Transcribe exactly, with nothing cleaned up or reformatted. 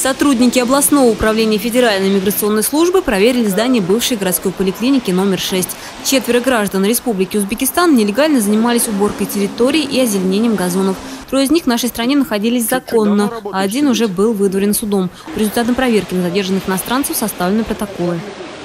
Сотрудники областного управления Федеральной миграционной службы проверили здание бывшей городской поликлиники номер шесть. Четверо граждан Республики Узбекистан нелегально занимались уборкой территорий и озеленением газонов. Трое из них в нашей стране находились законно, а один уже был выдворен судом. По результатам проверки на задержанных иностранцев составлены протоколы.